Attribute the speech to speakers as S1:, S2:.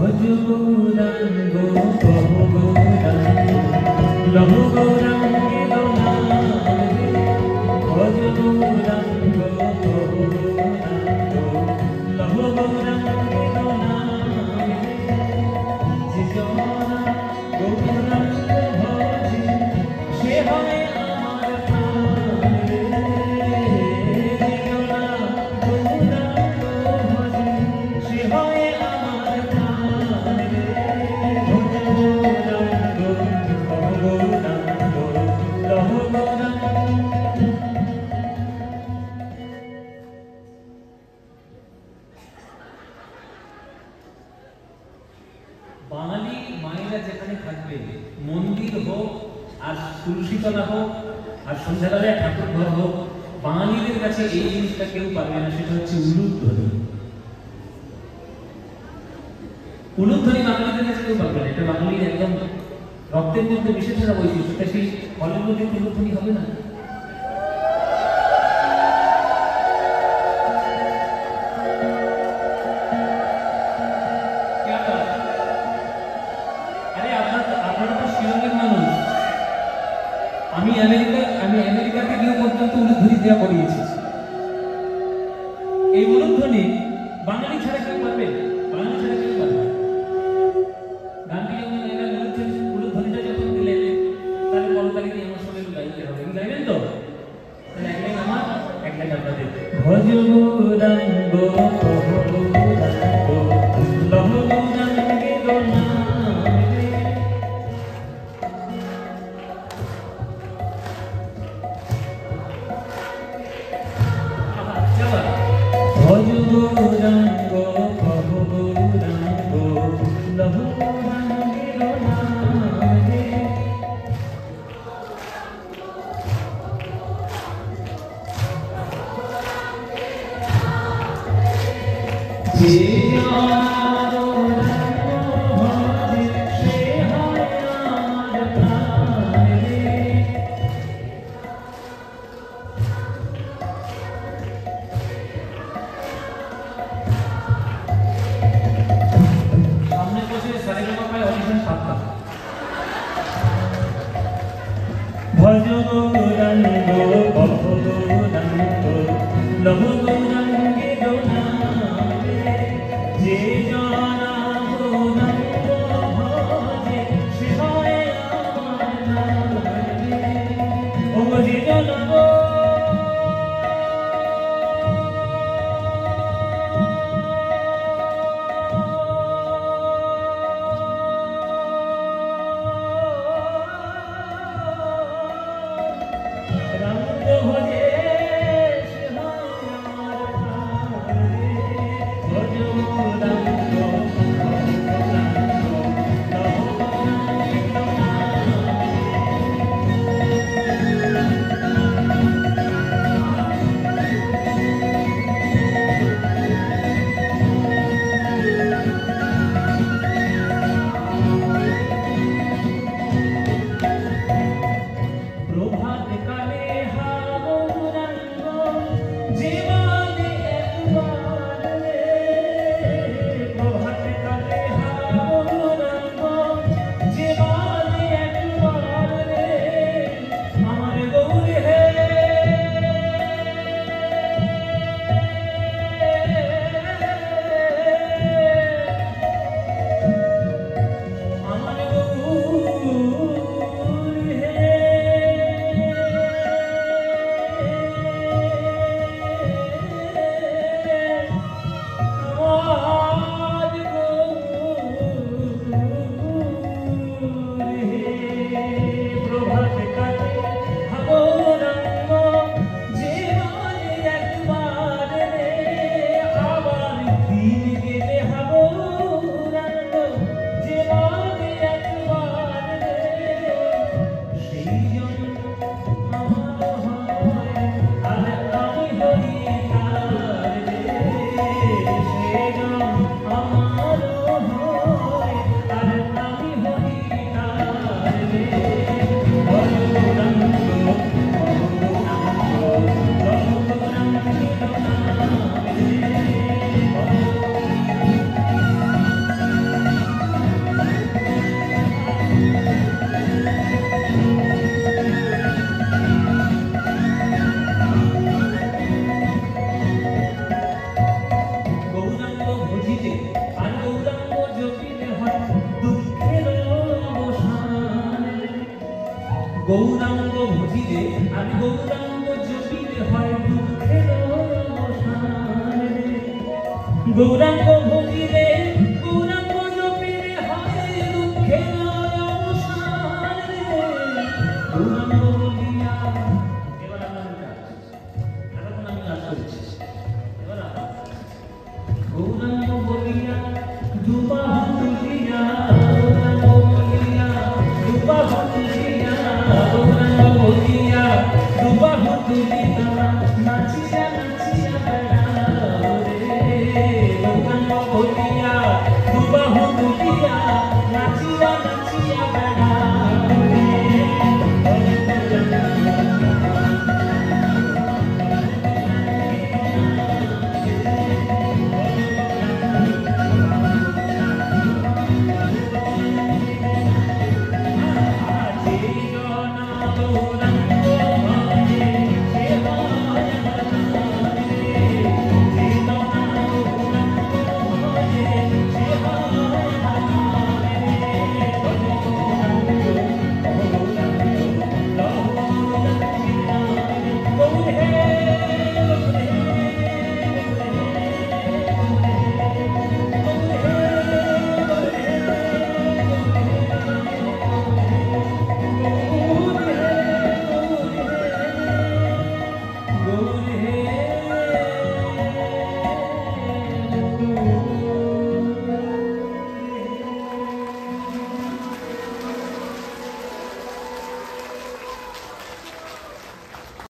S1: বাঙালি মায়েরা যেখানে থাকবে, মন্দির হোক আর তুলসীতলা হোক আর সন্ধ্যাবেলায় ঠাকুর ঘর হোক, বাঙালিদের কাছে এই জিনিসটা কেউ পারবে না, সেটা হচ্ছে উলুধ্বনি। উলুধ্বনি বাঙালিদের কাছে কেউ পারবে না, এটা বাঙালির একদম রক্তের মধ্যে বিশেষ একটা বৈশিষ্ট্য। সেই ফলের মধ্যে উলুধ্বনি হবে না। আমি আমেরিকাতে গিয়ে পর্যন্ত উলুধ্বনি দেওয়া করিয়েছি। এই উলুধ্বনি বাঙালি ছাড়া কেউ পারবে, বাঙালি ছাড়া কেউ পারবে। গানটি যখন এরা উলুধ্বনিটা যখন দিলেন, তাহলে করতালি দিয়ে আমার সঙ্গে গাইতে হবে। গাইবেন তো? তাহলে এক লাইন আমার, এক লাইন আপনাদের। ভজ গৌরাঙ্গ ভজ গৌরাঙ্গ বহ গৌরাঙ্গ লহ গৌরাঙ্গে যে গৌরাঙ্গ ভজিলে গৌরাঙ্গ জপিলে হয় দুঃখের অবসান রে। গৌরাঙ্গ বলিয়া এবার আপনাদের কাজ, এখন আমি কাজ করছি। এবার গৌরাঙ্গ বলিয়া দুবাহু তুলিয়া, গৌরাঙ্গ বলিয়া দুবাহু তুলিয়া, গৌরাঙ্গ বলিয়া দুবাহু তুলিয়া নাচিয়া নাচিয়া বেড়াও রে। গৌরাঙ্গ বলিয়া দুবাহু তুলিয়া নাচিয়া নাচিয়া বেড়াও রে। Go